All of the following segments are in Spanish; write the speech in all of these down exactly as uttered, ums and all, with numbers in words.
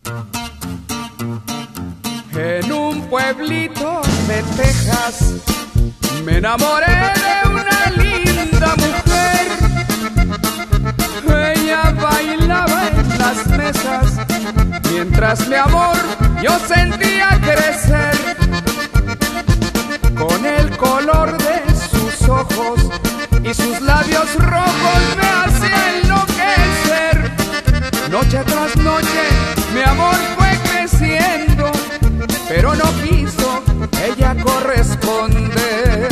En un pueblito de Texas me enamoré de una linda mujer. Ella bailaba en las mesas mientras mi amor yo sentía crecer. Con el color de sus ojos y sus labios rojos me hacía enloquecer. Noche tras noche mi amor fue creciendo, pero no quiso ella corresponder.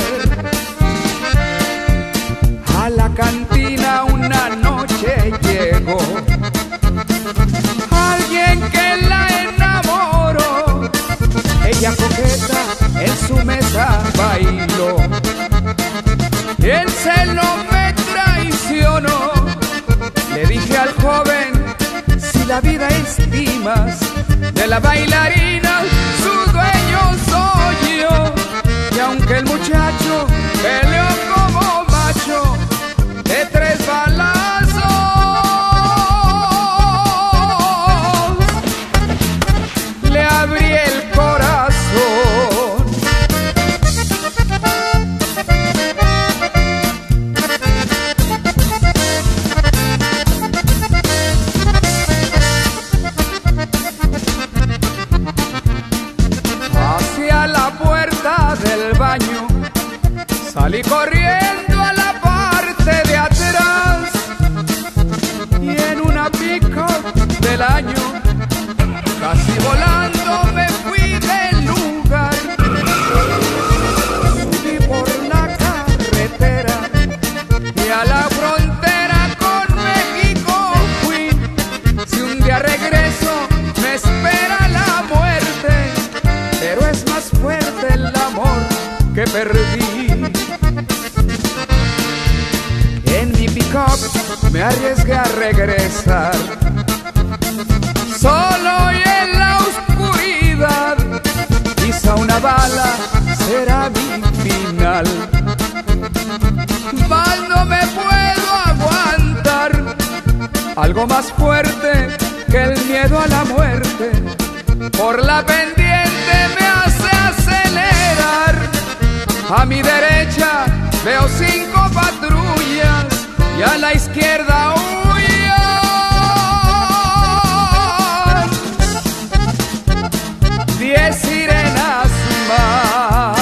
A la cantina una noche llegó alguien que la enamoró. Ella coqueta en su mesa bailó y el celo me traicionó. Le dije al joven, si la vida estimas, de la bailarina su dueño soy yo. Y aunque el muchacho peleó como macho de tres balazos, le abrí el corazón. Hacia la puerta del baño salí corriendo a la parte de atrás y en una pick-up del año casi volando me fui del lugar. Subí por la carretera y a la frontera con México fui. Si un día regreso me espera la muerte, pero es más fuerte el amor que perdí. En mi pick-up me arriesgué a regresar, solo y en la oscuridad. Quizá una bala será mi final, mas no me puedo aguantar. Algo más fuerte que el miedo a la muerte, por la pendiente me hace acelerar. A mi derecha veo cinco patrullas y a la izquierda huyan diez sirenas más.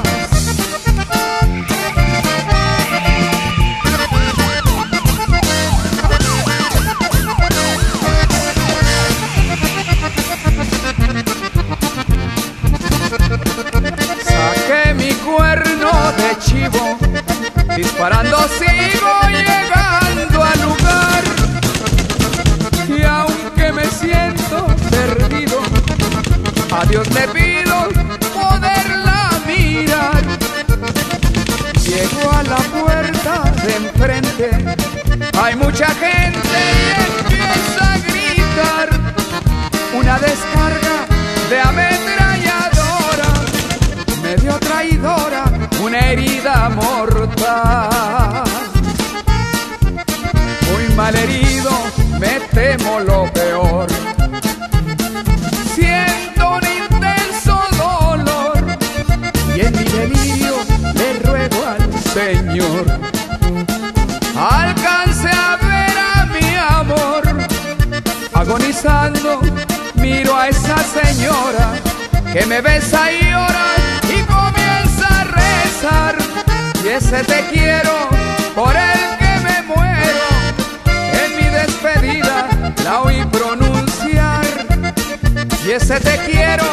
Saqué mi cuerno de chivo, disparando sigo llegando al lugar. Y aunque me siento perdido, a Dios le pido poderla mirar. Llego a la puerta de enfrente, hay mucha gente y empieza a gritar. Una descarga de ametralladora, medio traidora, una herida mortal. Muy mal herido, me temo lo peor. Siento un intenso dolor y en mi delirio le ruego al Señor alcance a ver a mi amor. Agonizando miro a esa señora que me besa y llora y comienza a rezar. Y ese te quiero por el que me muero, en mi despedida la oí pronunciar. Y ese te quiero